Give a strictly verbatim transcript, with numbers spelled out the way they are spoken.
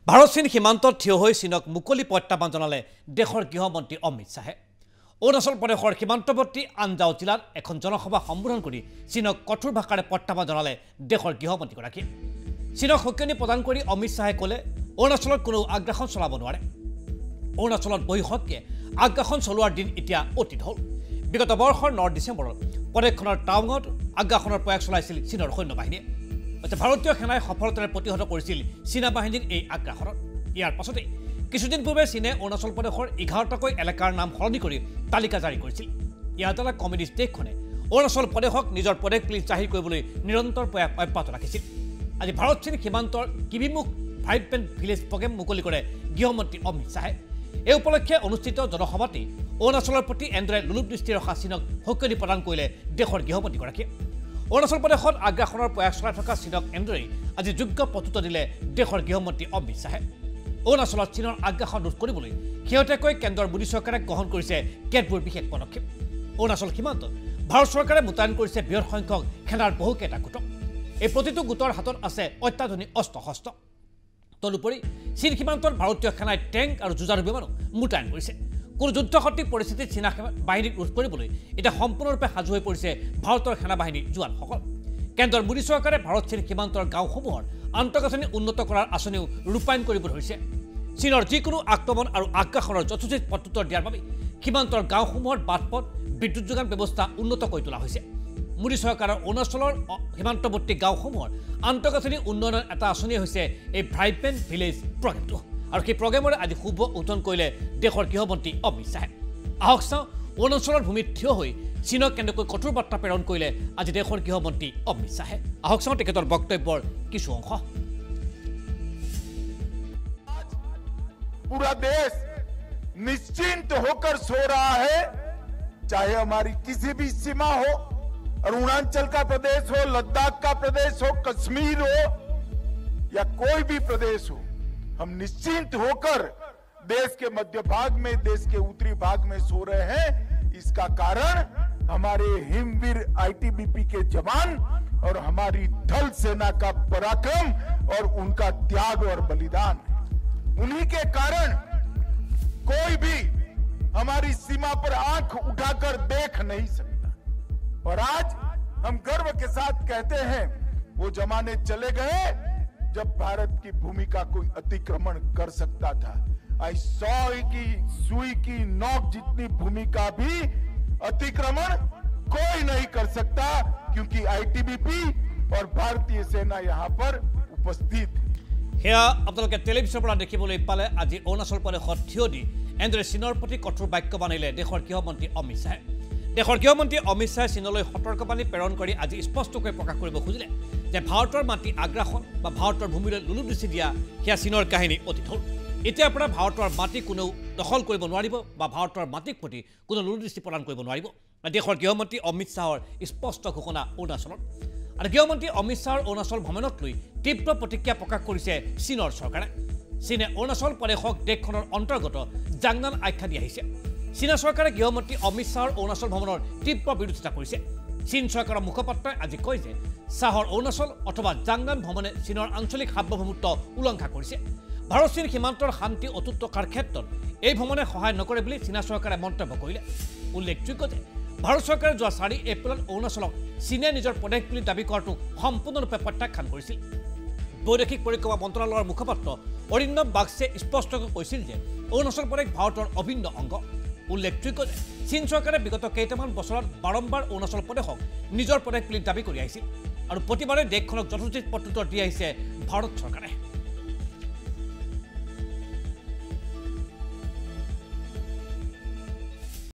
ভাৰত চীন সীমান্তত থিয় হৈ চীনক মুকলি প্ৰত্যাহ্বান জনালে দেশৰ গৃহমন্ত্ৰী অমিত শাহে। অৰুণাচল প্ৰদেশৰ সীমান্তৱৰ্তী আনজাও জিলাত এখন জনসভা সম্বোধন কৰি চীনক কঠোৰ ভাষাৰে প্ৰত্যাহ্বান জনালে দেশৰ গৃহমন্ত্ৰীগৰাকী। চীনক সকিয়নি প্ৰদান কৰি অমিত শাহে ক'লে অৰুণাচলত কোনো আগ্ৰাসন চলাব নোৱাৰে। অৰুণাচলত বহিঃশক্তিয়ে আগ্ৰাসন চলোৱাৰ দিন এতিয়া অতীত হ'ল। বিগত বৰ্ষৰ ন ডিচেম্বৰত প্ৰদেশখনৰ টাউনত আগ্ৰাসনৰ প্ৰয়াস চলাইছিল চীনৰ সৈন্য বাহিনীয়ে। ভাৰতীয় সেনাই সফলতাৰে প্ৰতিহত কৰিছিল চীনা বাহিনীৰ এই আগ্ৰাসনত। ইয়াৰ পাছতে কিছুদিন পূৰ্বে চীনে অৰুণাচল প্ৰদেশৰ এঘাৰটাকৈ এলেকাৰ নাম সলনি কৰি তালিকা জাৰি কৰিছিল। ইয়াৰ দ্বাৰা কমিউনিষ্ট দেশখনে অৰুণাচল প্ৰদেশক নিজৰ প্ৰদেশ বুলি জাহিৰ কৰিবলৈ নিৰন্তৰ প্ৰয়াস অব্যাহত ৰাখিছিল। আজি ভাৰত চীন সীমান্তৰ কিবিমুখ ভাইব্ৰেণ্ট ভিলেজ প্ৰগ্ৰেম মুকলি কৰে গৃহমন্ত্ৰী অমিত শাহে। এই উপলক্ষে অনুষ্ঠিত জনসভাতেই অৰুণাচলৰ প্ৰতি এনেদৰে লোলুপ দৃষ্টি ৰখা চীনক সকিয়নি প্ৰদান কৰিলে দেশৰ গৃহমন্ত্ৰীগৰাকীয়ে। অৰুণাচল প্ৰদেশত আগ্ৰাসনৰ প্ৰয়াস চলাই থকা চীনক এনেদৰেই আজি যোগ্য প্ৰত্যুত্তৰ দিলে দেশৰ গৃহমন্ত্ৰী অমিত শাহে। অৰুণাচলত চীনৰ আগ্ৰাসন ৰোধ কৰিবলৈ শেহতীয়াকৈ কেন্দ্ৰৰ মোদী চৰকাৰে গ্ৰহণ কৰিছে কেতবোৰ বিশেষ পদক্ষেপ। অৰুণাচল সীমান্তত ভাৰত চৰকাৰে মোতায়েন কৰিছে বৃহৎ সংখ্যক সেনাৰ বহুকেইটা গোটক। এই প্ৰতিটো গোটৰ হাতত আছে অত্যাধুনিক অস্ত্ৰ শস্ত্ৰ। তদুপৰি চীন সীমান্তত ভাৰতীয় সেনাই টেংক আৰু যুঁজাৰু বিমানো মোতায়েন কৰিছে। কোনো যুদ্ধসদৃশ পৰিস্থিতিত চীনা বাহিনীক ৰোধ কৰিবলৈ এতিয়া সম্পূৰ্ণৰূপে সাজু হৈ পৰিছে ভাৰতৰ সেনাবাহিনীৰ জোৱানসকল। কেন্দ্ৰৰ মোদী চৰকাৰে ভাৰত চীন সীমান্তৰ গাঁওসমূহৰ আন্তঃগাঁথনি উন্নত কৰাৰ আঁচনিও ৰূপায়ণ কৰিব ধৰিছে। চীনৰ যিকোনো আক্ৰমণ আৰু আগ্ৰাসনৰ যথোচিত প্ৰত্যুত্তৰ দিয়াৰ বাবে সীমান্তৰ গাঁওসমূহৰ বাটপথ বিদ্যুৎ যোগান ব্যৱস্থা উন্নত কৰি তোলা হৈছে। মোদী চৰকাৰৰ অৰুণাচলৰ সীমান্তৱৰ্তী গাঁওসমূহৰ আন্তঃগাঁথনি উন্নয়নৰ এটা আঁচনিয়ে হৈছে এই ভাইব্ৰেণ্ট ভিলেজ প্ৰগ্ৰেমটো। আৰু সেই প্ৰগ্ৰেমৰে আজি শুভ উদ্বোধন কৰিলে দেশৰ গৃহমন্ত্ৰী অমিত শাহে। আহক চাওঁ অৰুণাচলৰ ভূমিত থিয় হৈ চীনক কেনেকৈ কঠোৰ বাৰ্তা প্ৰেৰণ কৰিলে আজি দেশৰ গৃহমন্ত্ৰী অমিত শাহে। আহক চাওঁ তেখেতৰ বক্তব্যৰ কিছু অংশ। पूरा देश निश्चिंत होकर सो रहा है, चाहे हमारी किसी भी सीमा हो, अरुणाचल का प्रदेश हो, लद्दाख का प्रदेश हो, कश्मीर हो या कोई भी प्रदेश हो, हम निश्चिंत होकर देश के मध्य भाग में, देश के उत्तरी भाग में सो रहे हैं। इसका कारण हमारे हिमवीर आईटीबीपी के जवान और हमारी थल सेना का पराक्रम और उनका त्याग और बलिदान है। उन्हीं के कारण कोई भी हमारी सीमा पर आंख उठाकर देख नहीं सकता। और आज हम गर्व के साथ कहते हैं वो जमाने चले गए जब भारत की भूमि का कोई अतिक्रमण कर सकता था। आई सौ की सुई की नोक जितनी भूमि का भी अतिक्रमण कोई नहीं कर सकता, क्योंकि आईटीबीपी और भारतीय सेना यहाँ पर उपस्थित है। সেয়া আপোনালোকে টেলিভিছনৰ পৰা দেখিবলৈ পালে। আজি অৰুণাচল প্ৰদেশত থিয় দি এনেদৰে চীনৰ প্ৰতি কঠোৰ বাক্য বান্ধিলে দেশৰ গৃহমন্ত্ৰী অমিত শাহে। দেশৰ গৃহমন্ত্ৰী অমিত শাহে চীনলৈ সতৰ্কবাণী প্ৰেৰণ কৰি আজি স্পষ্টকৈ প্ৰকাশ কৰিব খুজিলে যে ভাৰতৰ মাটি আগ্ৰাসন বা ভাৰতৰ ভূমিলৈ লোলুপ দৃষ্টি দিয়া সেয়া চীনৰ কাহিনী অতীত হ'ল। এতিয়াৰ পৰা ভাৰতৰ মাটি কোনেও দখল কৰিব নোৱাৰিব বা ভাৰতৰ মাটিক প্ৰতি কোনো লোলুপ দৃষ্টি প্ৰদান কৰিব নোৱাৰিব। দেশৰ গৃহমন্ত্ৰী অমিত শাহৰ স্পষ্ট ঘোষণা অৰুণাচলত। আৰু গৃহমন্ত্ৰী অমিত শাহৰ অৰুণাচল ভ্ৰমণক লৈ তীব্ৰ প্ৰতিক্ৰিয়া প্ৰকাশ কৰিছে চীনৰ চৰকাৰে। চীনে অৰুণাচল প্ৰদেশক দেশখনৰ অন্তৰ্গত জাংনান আখ্যা দি আহিছে। চীনা চৰকাৰে গৃহমন্ত্ৰী অমিত শাহৰ অৰুণাচল ভ্ৰমণৰ তীব্ৰ বিৰোধিতা কৰিছে। চীন চৰকাৰৰ মুখপাত্ৰই আজি কয় যে শাহৰ অৰুণাচল অথবা জাংনান ভ্ৰমণে চীনৰ আঞ্চলিক সাৰ্বভৌমত্ব উলংঘা কৰিছে। ভাৰত চীন সীমান্তৰ শান্তি অটুট ৰখাৰ ক্ষেত্ৰত এই ভ্ৰমণে সহায় নকৰে বুলি চীনা চৰকাৰে মন্তব্য কৰিলে। উল্লেখযোগ্য যে ভাৰত চৰকাৰে যোৱা চাৰি এপ্ৰিলত অৰুণাচলক চীনে নিজৰ প্ৰদেশ বুলি দাবী কৰাটো সম্পূৰ্ণৰূপে প্ৰত্যাখ্যান কৰিছিল। বৈদেশিক পৰিক্ৰমা মন্ত্ৰালয়ৰ মুখপাত্ৰ অৰিন্দম বাগচে স্পষ্টকৈ কৈছিল যে অৰুণাচল প্ৰদেশ ভাৰতৰ অভিন্ন অংগ। উল্লেখযোগ্য যে চীন চৰকাৰে বিগত কেইটামান বছৰত বাৰম্বাৰ অৰুণাচল প্ৰদেশক নিজৰ প্ৰদেশ বুলি দাবী কৰি আহিছিল আৰু প্ৰতিবাৰে দেশখনক যথোচিত প্ৰত্যুত্তৰ দি আহিছে ভাৰত চৰকাৰে।